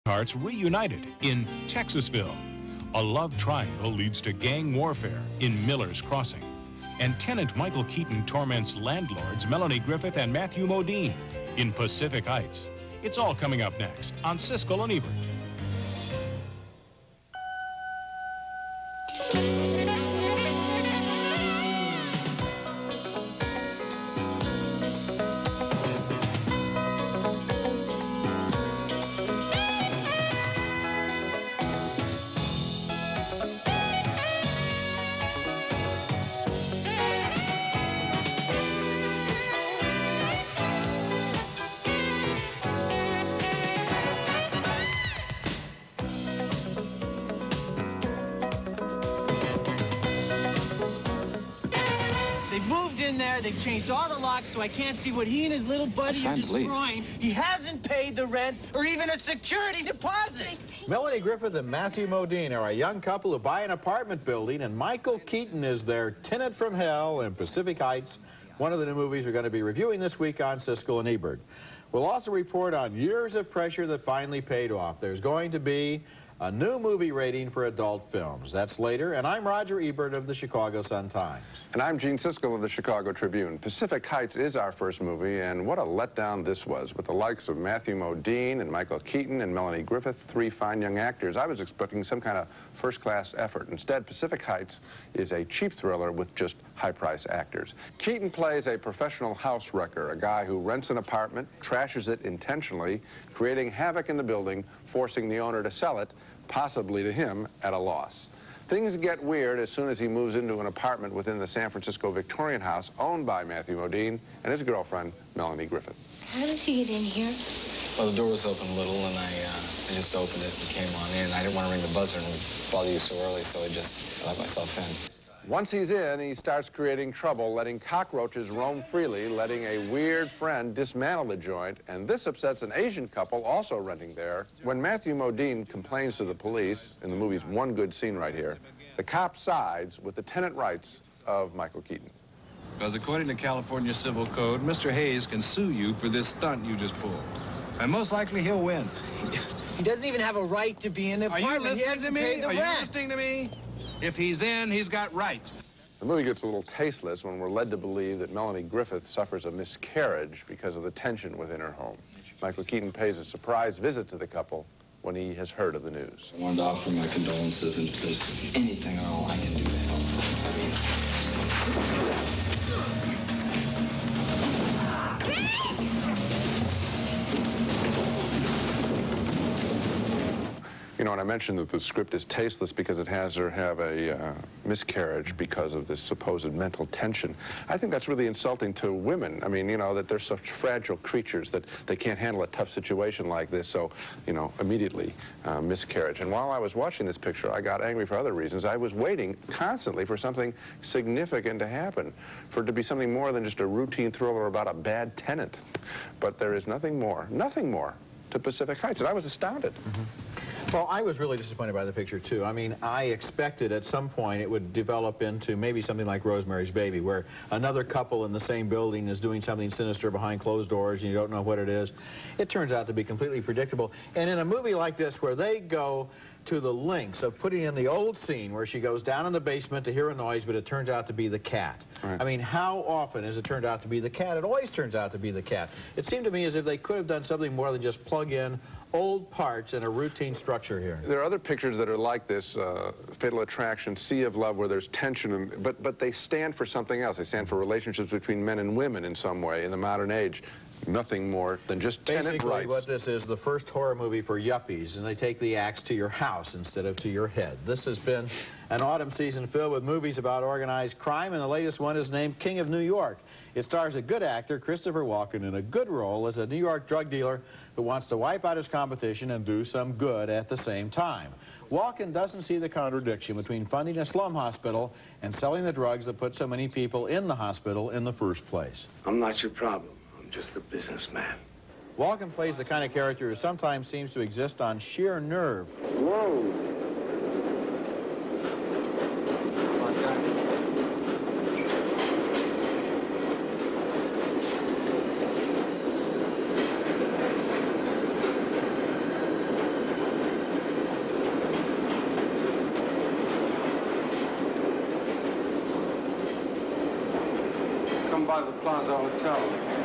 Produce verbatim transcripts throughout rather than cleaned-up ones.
Hearts reunited in Texasville. A love triangle leads to gang warfare in Miller's Crossing. And tenant Michael Keaton torments landlords Melanie Griffith and Matthew Modine in Pacific Heights. It's all coming up next on Siskel and Ebert. They've moved in there, they've changed all the locks so I can't see what he and his little buddy are destroying. He hasn't paid the rent or even a security deposit. Melanie Griffith and Matthew Modine are a young couple who buy an apartment building, and Michael Keaton is their tenant from hell in Pacific Heights, one of the new movies we're going to be reviewing this week on Siskel and Ebert. We'll also report on years of pressure that finally paid off. There's going to be a new movie rating for adult films. That's later, and I'm Roger Ebert of the Chicago Sun-Times. And I'm Gene Siskel of the Chicago Tribune. Pacific Heights is our first movie, and what a letdown this was, with the likes of Matthew Modine and Michael Keaton and Melanie Griffith, three fine young actors. I was expecting some kind of first-class effort. Instead, Pacific Heights is a cheap thriller with just high-price actors. Keaton plays a professional house wrecker, a guy who rents an apartment, trashes it intentionally, creating havoc in the building, forcing the owner to sell it, possibly to him, at a loss. Things get weird as soon as he moves into an apartment within the San Francisco Victorian house owned by Matthew Modine and his girlfriend, Melanie Griffith. How did you get in here? Well, the door was open a little, and I, uh, I just opened it and came on in. I didn't want to ring the buzzer and bother you so early, so I just let myself in. Once he's in, he starts creating trouble, letting cockroaches roam freely, letting a weird friend dismantle the joint, and this upsets an Asian couple also renting there. When Matthew Modine complains to the police, in the movie's one good scene right here, the cop sides with the tenant rights of Michael Keaton. Because according to California Civil Code, Mister Hayes can sue you for this stunt you just pulled. And most likely he'll win. He doesn't even have a right to be in the Are apartment. you listening he to me? paid the Are rent. you listening to me? If he's in, he's got rights. The movie gets a little tasteless when we're led to believe that Melanie Griffith suffers a miscarriage because of the tension within her home. Michael Keaton pays a surprise visit to the couple when he has heard of the news. I wanted to offer my condolences, and if there's anything at all I can do to help. You know, and I mentioned that the script is tasteless because it has her have a uh, miscarriage because of this supposed mental tension. I think that's really insulting to women. I mean, you know, that they're such fragile creatures that they can't handle a tough situation like this, so, you know, immediately uh, miscarriage. And while I was watching this picture, I got angry for other reasons. I was waiting constantly for something significant to happen, for it to be something more than just a routine thriller about a bad tenant. But there is nothing more, nothing more to Pacific Heights, and I was astounded. Mm-hmm. Well, I was really disappointed by the picture, too. I mean, I expected at some point it would develop into maybe something like Rosemary's Baby, where another couple in the same building is doing something sinister behind closed doors and you don't know what it is. It turns out to be completely predictable. And in a movie like this, where they go to the lengths of putting in the old scene where she goes down in the basement to hear a noise, but it turns out to be the cat. Right. I mean, how often has it turned out to be the cat? It always turns out to be the cat. It seemed to me as if they could have done something more than just plug in old parts in a routine structure here. There are other pictures that are like this, uh, Fatal Attraction, Sea of Love, where there's tension, and, but, but they stand for something else. They stand for relationships between men and women in some way in the modern age. Nothing more than just tenant Basically, rights. what this is, the first horror movie for yuppies, and they take the axe to your house instead of to your head. This has been an autumn season filled with movies about organized crime, and the latest one is named King of New York. It stars a good actor, Christopher Walken, in a good role as a New York drug dealer who wants to wipe out his competition and do some good at the same time. Walken doesn't see the contradiction between funding a slum hospital and selling the drugs that put so many people in the hospital in the first place. I'm not your problem. I'm just a businessman. Walken plays the kind of character who sometimes seems to exist on sheer nerve. Whoa. by the Plaza Hotel.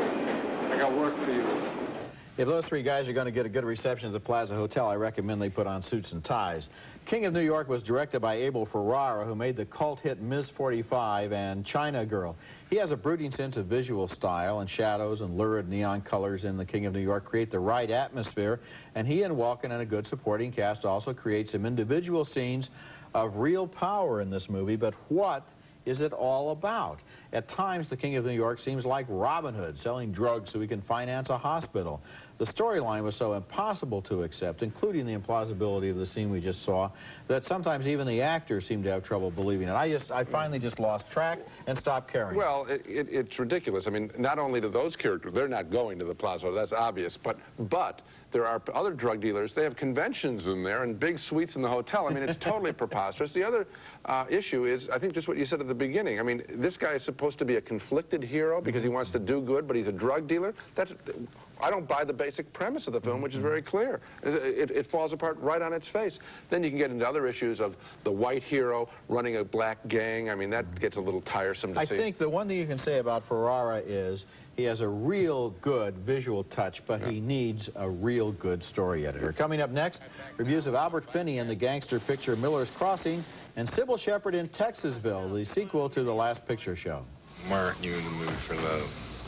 I got work for you. If those three guys are going to get a good reception at the Plaza Hotel, I recommend they put on suits and ties. King of New York was directed by Abel Ferrara, who made the cult hit Ms. forty-five and China Girl. He has a brooding sense of visual style, and shadows and lurid neon colors in The King of New York create the right atmosphere, and he and Walken and a good supporting cast also create some individual scenes of real power in this movie. But what is it all about? At times, The King of New York seems like Robin Hood, selling drugs so he can finance a hospital. The storyline was so impossible to accept, including the implausibility of the scene we just saw, that sometimes even the actors seemed to have trouble believing it. I just, I finally just lost track and stopped caring. Well, it, it, it's ridiculous. I mean, not only do those characters, they're not going to the Plaza, that's obvious, but, but there are other drug dealers, they have conventions in there and big suites in the hotel. I mean, it's totally preposterous. The other uh, issue is, I think, just what you said at the beginning. I mean, this guy is supposed to be a conflicted hero because he wants to do good, but he's a drug dealer. That's, I don't buy the basic premise of the film, which is very clear. It, it, it falls apart right on its face. Then you can get into other issues of the white hero running a black gang. I mean, that gets a little tiresome to I see. I think the one thing you can say about Ferrara is he has a real good visual touch, but yeah. he needs a real good story editor. Coming up next, reviews of Albert Finney in the gangster picture Miller's Crossing, and Sybil Shepherd in Texasville, the sequel to The Last Picture Show. Why aren't you in the mood for love?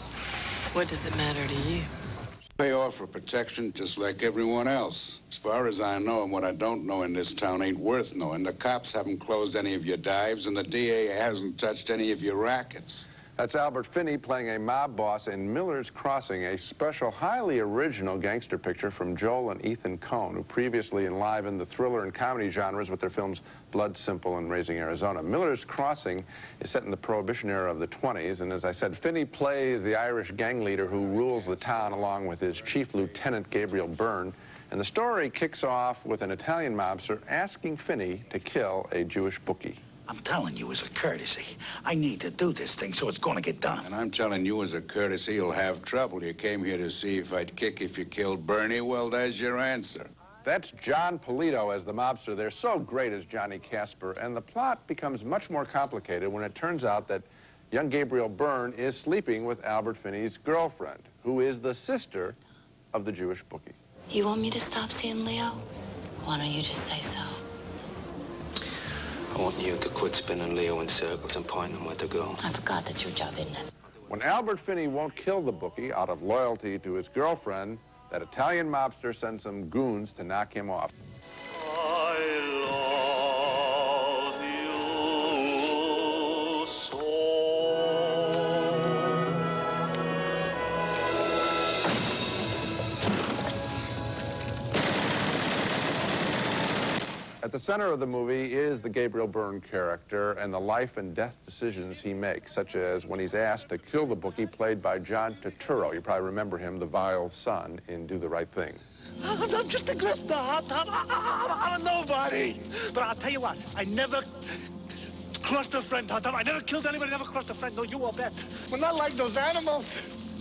What does it matter to you? Pay off for protection just like everyone else. As far as I know, and what I don't know in this town ain't worth knowing. The cops haven't closed any of your dives, and the D A hasn't touched any of your rackets. That's Albert Finney playing a mob boss in Miller's Crossing, a special, highly original gangster picture from Joel and Ethan Coen, who previously enlivened the thriller and comedy genres with their films Blood Simple and Raising Arizona. Miller's Crossing is set in the Prohibition era of the twenties, and as I said, Finney plays the Irish gang leader who rules the town along with his chief lieutenant, Gabriel Byrne. And the story kicks off with an Italian mobster asking Finney to kill a Jewish bookie. I'm telling you as a courtesy, I need to do this thing so it's gonna get done. And I'm telling you as a courtesy, you'll have trouble. You came here to see if I'd kick if you killed Bernie. Well, there's your answer. That's John Polito as the mobster. They're so great as Johnny Casper, and the plot becomes much more complicated when it turns out that young Gabriel Byrne is sleeping with Albert Finney's girlfriend, who is the sister of the Jewish bookie. You want me to stop seeing Leo? Why don't you just say so? I want you to quit spinning Leo in circles and pointing him where to go. I forgot that's your job, isn't it? When Albert Finney won't kill the bookie out of loyalty to his girlfriend, that Italian mobster sends some goons to knock him off. I love you so. At the center of the movie is the Gabriel Byrne character and the life and death decisions he makes, such as when he's asked to kill the bookie played by John Turturro. You probably remember him, the vile son in Do the Right Thing. I'm, I'm just a grifter. I'm, I'm, I'm, I'm a nobody. But I'll tell you what, I never crushed a friend, Tom. I never killed anybody, never crushed a friend. No, you will bet. We're not like those animals.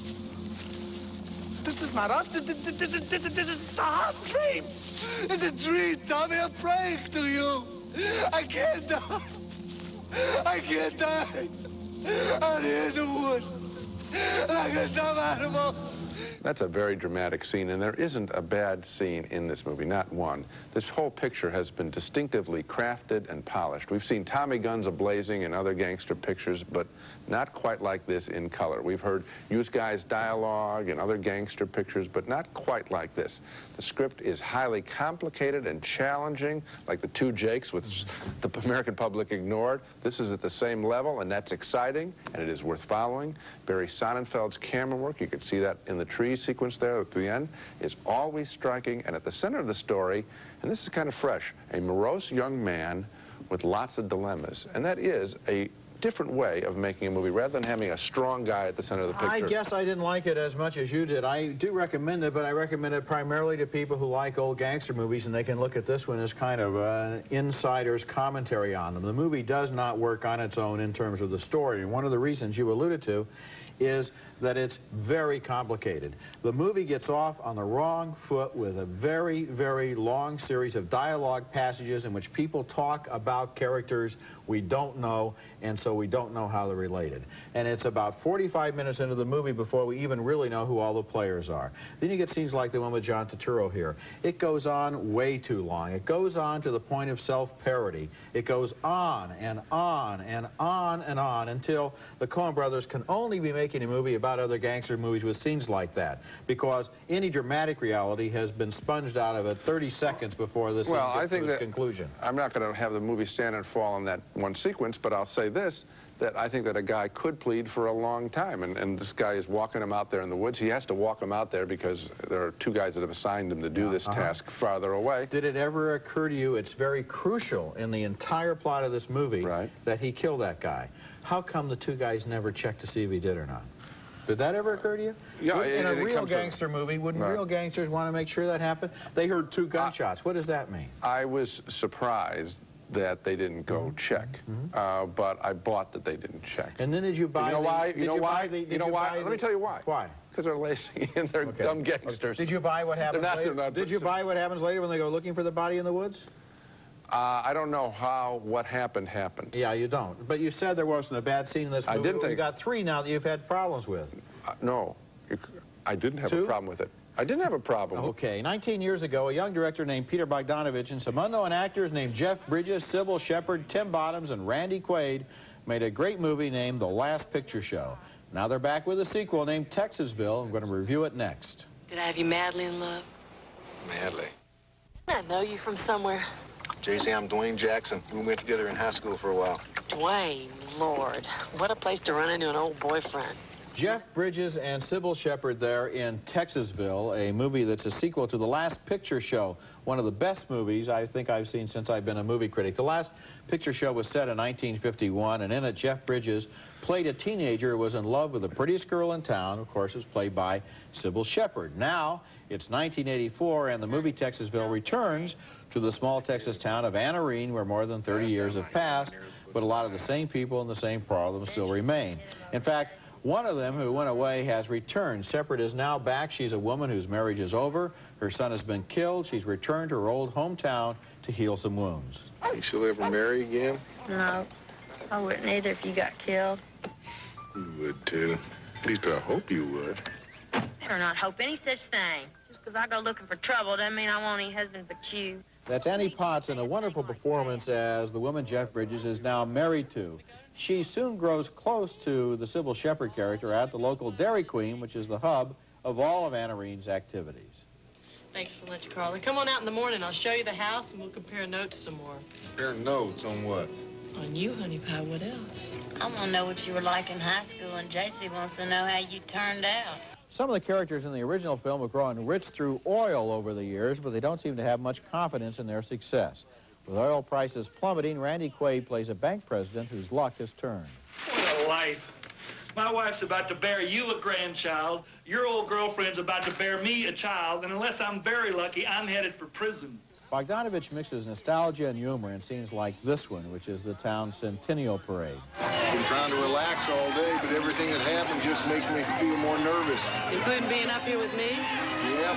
This is not us. This, this, this, this, this is a half dream. It's a dream, Tommy. I'm praying to you. I can't die. I can't die. I'm here in the woods like a dumb animal. That's a very dramatic scene, and there isn't a bad scene in this movie, not one. This whole picture has been distinctively crafted and polished. We've seen Tommy Guns A-Blazing and other gangster pictures, but not quite like this in color. We've heard Used Guys dialogue and other gangster pictures, but not quite like this. The script is highly complicated and challenging, like The Two Jakes, which the American public ignored. This is at the same level, and that's exciting, and it is worth following. Barry Sonnenfeld's camera work, you can see that in the tree sequence there at the end, is always striking, and at the center of the story, and this is kind of fresh, a morose young man with lots of dilemmas, and that is a different way of making a movie rather than having a strong guy at the center of the picture. I guess I didn't like it as much as you did. I do recommend it, but I recommend it primarily to people who like old gangster movies, and they can look at this one as kind of an insider's commentary on them. The movie does not work on its own in terms of the story, and one of the reasons you alluded to is that it's very complicated. The movie gets off on the wrong foot with a very, very long series of dialogue passages in which people talk about characters we don't know, and so we don't know how they're related. And it's about forty-five minutes into the movie before we even really know who all the players are. Then you get scenes like the one with John Turturro here. It goes on way too long. It goes on to the point of self-parody. It goes on and on and on and on until the Coen brothers can only be making a movie about other gangster movies with scenes like that, because any dramatic reality has been sponged out of it thirty seconds before this well, gets I think to its that conclusion. I'm not going to have the movie stand and fall on that one sequence, but I'll say this, that I think that a guy could plead for a long time, and, and this guy is walking him out there in the woods. He has to walk him out there because there are two guys that have assigned him to do this uh-huh. task farther away. Did it ever occur to you, it's very crucial in the entire plot of this movie, right, that he killed that guy? How come the two guys never checked to see if he did or not? Did that ever occur to you? Yeah, Would, in it, a it real gangster to, movie, wouldn't right. real gangsters want to make sure that happened? They heard two gunshots. Uh, what does that mean? I was surprised that they didn't go mm-hmm. check, mm-hmm. uh, but I bought that they didn't check. And then did you buy? You know the, why? Did you know you why? The, you know you why? The, Let me tell you why. Why? Because they're lazy and they're okay. dumb gangsters. Okay. Did you buy what happens not, later? not, Did you buy what happens later when they go looking for the body in the woods? Uh, I don't know how what happened happened. Yeah, you don't. But you said there wasn't a bad scene in this movie. I didn't think. You got three now that you've had problems with. Uh, no, you, I didn't have Two? a problem with it. I didn't have a problem. Okay, nineteen years ago, a young director named Peter Bogdanovich and some unknown actors named Jeff Bridges, Sybil Shepherd, Tim Bottoms, and Randy Quaid made a great movie named The Last Picture Show. Now they're back with a sequel named Texasville. I'm going to review it next. Did I have you madly in love? Madly. I know you from somewhere. Jay Z, I'm Dwayne Jackson. We went together in high school for a while. Dwayne, Lord, what a place to run into an old boyfriend. Jeff Bridges and Sybil Shepherd there in Texasville, a movie that's a sequel to The Last Picture Show, one of the best movies I think I've seen since I've been a movie critic. The Last Picture Show was set in nineteen fifty-one, and in it, Jeff Bridges played a teenager who was in love with the prettiest girl in town. Of course, it was played by Sybil Shepherd. Now, it's nineteen eighty-four, and the movie Texasville returns to the small Texas town of Anarene, where more than thirty years have passed, but a lot of the same people and the same problems still remain. In fact, one of them who went away has returned. Shepherd is now back. She's a woman whose marriage is over. Her son has been killed. She's returned to her old hometown to heal some wounds. Think she'll ever marry again? No, I wouldn't either if you got killed. You would, too. At least I hope you would. Better not hope any such thing. Just because I go looking for trouble doesn't mean I want any husband but you. That's Annie Potts in a wonderful performance as the woman Jeff Bridges is now married to. She soon grows close to the Sybil Shepherd character at the local Dairy Queen, which is the hub of all of Anarene's activities. Thanks for lunch, Carla. Come on out in the morning. I'll show you the house, and we'll compare notes some more. Compare notes on what? On you, honey pie. What else? I want to know what you were like in high school, and J C wants to know how you turned out. Some of the characters in the original film have grown rich through oil over the years, but they don't seem to have much confidence in their success. With oil prices plummeting, Randy Quaid plays a bank president whose luck has turned. What a life. My wife's about to bear you a grandchild, your old girlfriend's about to bear me a child, and unless I'm very lucky, I'm headed for prison. Bogdanovich mixes nostalgia and humor in scenes like this one, which is the town's Centennial Parade. I've been trying to relax all day, but everything that happened just makes me feel more nervous. Including being up here with me? Yep.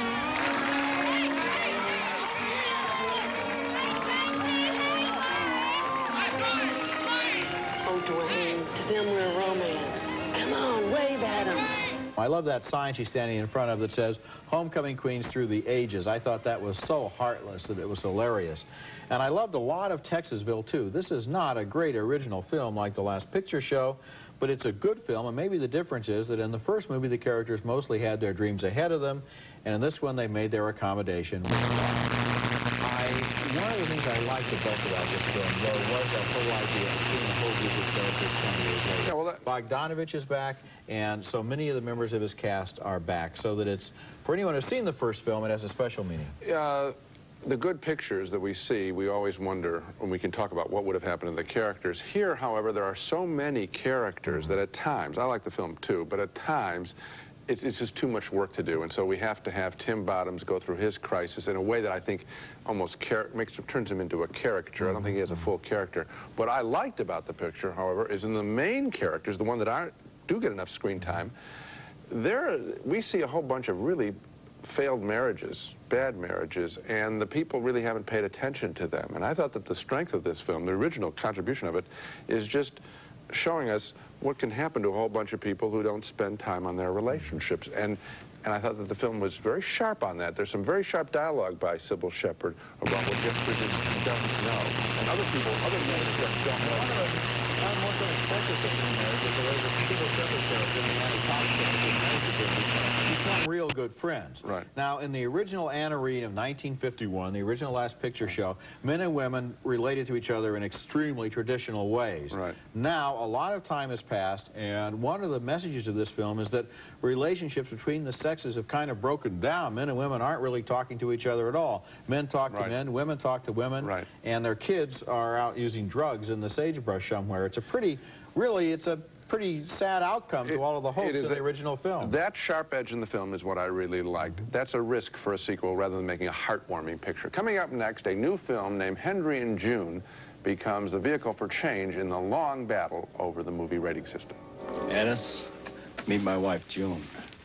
Oh, Dwayne, to them we're a romance. Come on, wave at them. I love that sign she's standing in front of that says, Homecoming Queens Through the Ages. I thought that was so heartless that it was hilarious. And I loved a lot of Texasville, too. This is not a great original film like The Last Picture Show, but it's a good film, and maybe the difference is that in the first movie, the characters mostly had their dreams ahead of them, and in this one, they made their accommodation. I, one of the things I liked the best about this film, though, was that whole idea of seeing a whole group of characters twenty years later. Yeah, well, that... Bogdanovich is back, and so many of the members of his cast are back, so that it's, for anyone who's seen the first film, it has a special meaning. Uh, the good pictures that we see, we always wonder when we can talk about what would have happened to the characters. Here, however, there are so many characters that at times, I like the film too, but at times, It's, it's just too much work to do, and so we have to have Tim Bottoms go through his crisis in a way that I think almost makes turns him into a caricature. I don't think he has a full character. What I liked about the picture, however, is in the main characters, the one that I do get enough screen time, there we see a whole bunch of really failed marriages, bad marriages, and the people really haven't paid attention to them. And I thought that the strength of this film, the original contribution of it, is just showing us what can happen to a whole bunch of people who don't spend time on their relationships. And and I thought that the film was very sharp on that. There's some very sharp dialogue by Sybil Shepherd about what Jeff Bridges doesn't know. And other people, other men just don't know. One of the most unexpected things in there is the way that Sybil Shepherd character and the Annie Potts character become real good friends. Right. Now, in the original Anna Reed of nineteen fifty-one, the original Last Picture Show, men and women related to each other in extremely traditional ways. Right. Now, a lot of time has passed, and one of the messages of this film is that relationships between the sexes have kind of broken down. Men and women aren't really talking to each other at all. Men talk Right. to men, women talk to women, Right. and their kids are out using drugs in the sagebrush somewhere. It's a pretty, really, it's a pretty sad outcome to It- all of the hopes it is of the a- original film. That sharp edge in the film is what I really liked. That's a risk for a sequel rather than making a heartwarming picture. Coming up next, a new film named Henry and June becomes the vehicle for change in the long battle over the movie rating system. Ennis, meet my wife, June.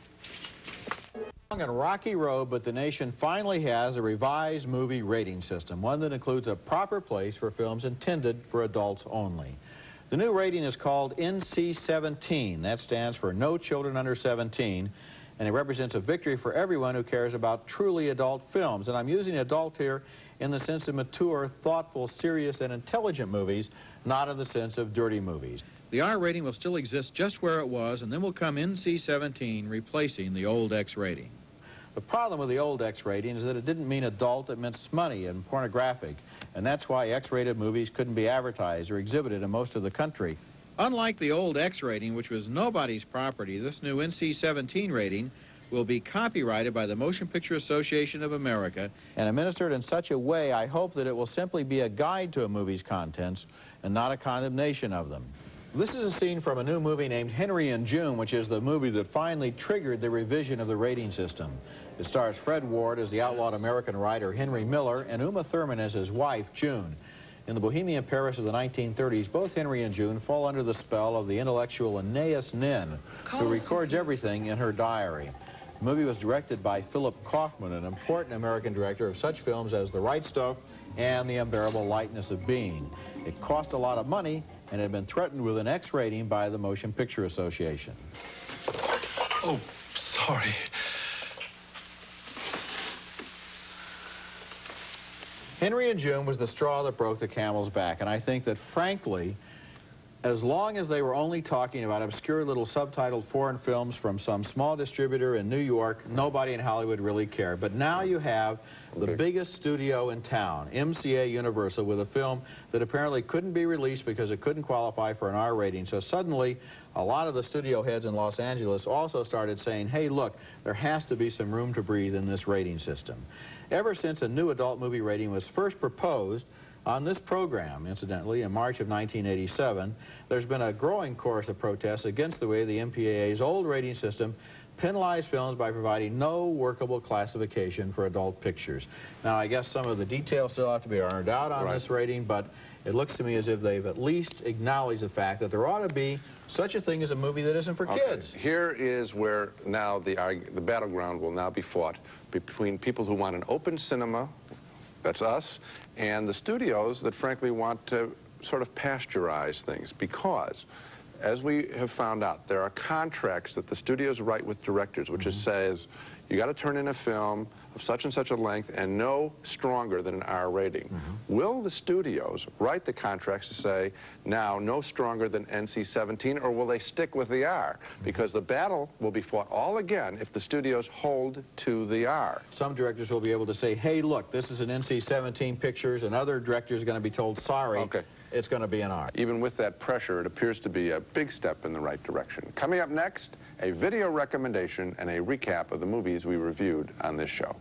Long and rocky road, but the nation finally has a revised movie rating system, one that includes a proper place for films intended for adults only. The new rating is called N C seventeen. That stands for No Children Under seventeen, and it represents a victory for everyone who cares about truly adult films. And I'm using adult here in the sense of mature, thoughtful, serious, and intelligent movies, not in the sense of dirty movies. The R rating will still exist just where it was, and then will come N C seventeen, replacing the old X rating. The problem with the old X rating is that it didn't mean adult, it meant smutty and pornographic, and that's why X-rated movies couldn't be advertised or exhibited in most of the country. Unlike the old X rating, which was nobody's property, this new N C seventeen rating will be copyrighted by the Motion Picture Association of America. And administered in such a way, I hope that it will simply be a guide to a movie's contents and not a condemnation of them. This is a scene from a new movie named Henry and June, which is the movie that finally triggered the revision of the rating system. It stars Fred Ward as the outlawed American writer Henry Miller and Uma Thurman as his wife, June. In the bohemian Paris of the nineteen thirties, both Henry and June fall under the spell of the intellectual Anais Nin, who records everything in her diary. The movie was directed by Philip Kaufman, an important American director of such films as The Right Stuff and The Unbearable Lightness of Being. It cost a lot of money and had been threatened with an X rating by the Motion Picture Association. Oh, sorry. Henry and June was the straw that broke the camel's back, and I think that, frankly, as long as they were only talking about obscure little subtitled foreign films from some small distributor in New York, nobody in Hollywood really cared. But now you have the biggest studio in town, M C A Universal, with a film that apparently couldn't be released because it couldn't qualify for an R rating. So suddenly, a lot of the studio heads in Los Angeles also started saying, hey, look, there has to be some room to breathe in this rating system. Ever since a new adult movie rating was first proposed, on this program, incidentally, in March of nineteen eighty-seven, there's been a growing chorus of protests against the way the M P A A's old rating system penalized films by providing no workable classification for adult pictures. Now, I guess some of the details still have to be ironed out on Right. this rating, but it looks to me as if they've at least acknowledged the fact that there ought to be such a thing as a movie that isn't for Okay. kids. Here is where now the, arg the battleground will now be fought between people who want an open cinema, that's us, and the studios that frankly want to sort of pasteurize things, because as we have found out, there are contracts that the studios write with directors, which mm-hmm. says you got to turn in a film of such and such a length and no stronger than an R rating. Mm-hmm. Will the studios write the contracts to say, now, no stronger than N C seventeen, or will they stick with the R? Mm-hmm. Because the battle will be fought all again if the studios hold to the R. Some directors will be able to say, hey, look, this is an N C seventeen pictures, and other directors are going to be told, sorry, okay. it's going to be an R. Even with that pressure, it appears to be a big step in the right direction. Coming up next, a video recommendation and a recap of the movies we reviewed on this show.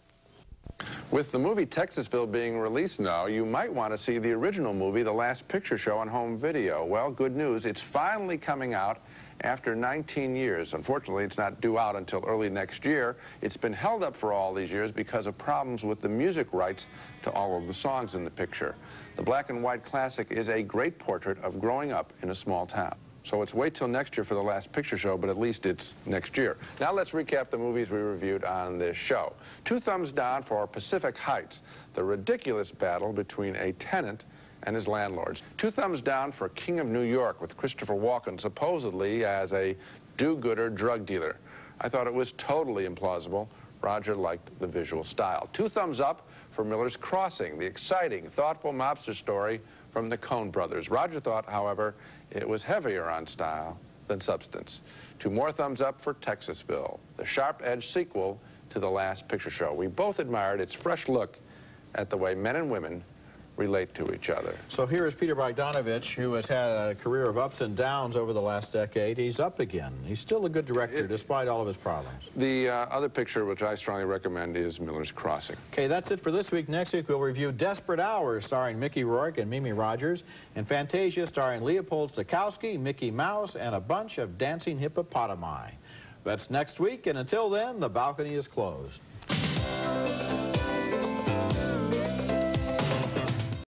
With the movie Texasville being released now, you might want to see the original movie, The Last Picture Show, on home video. Well, good news, it's finally coming out after nineteen years. Unfortunately, it's not due out until early next year. It's been held up for all these years because of problems with the music rights to all of the songs in the picture. The black and white classic is a great portrait of growing up in a small town. So it's wait till next year for the Last Picture Show, but at least it's next year. Now let's recap the movies we reviewed on this show. Two thumbs down for Pacific Heights, the ridiculous battle between a tenant and his landlords. Two thumbs down for King of New York with Christopher Walken supposedly as a do-gooder drug dealer. I thought it was totally implausible. Roger liked the visual style. Two thumbs up for Miller's Crossing, the exciting, thoughtful mobster story from the Coen brothers. Roger thought, however, it was heavier on style than substance. Two more thumbs up for Texasville, the sharp-edged sequel to The Last Picture Show. We both admired its fresh look at the way men and women relate to each other. So here is Peter Bogdanovich, who has had a career of ups and downs over the last decade. He's up again. He's still a good director, it, despite all of his problems. The uh, other picture, which I strongly recommend, is Miller's Crossing. Okay, that's it for this week. Next week, we'll review Desperate Hours, starring Mickey Rourke and Mimi Rogers, and Fantasia, starring Leopold Stokowski, Mickey Mouse, and a bunch of dancing hippopotami. That's next week, and until then, the balcony is closed.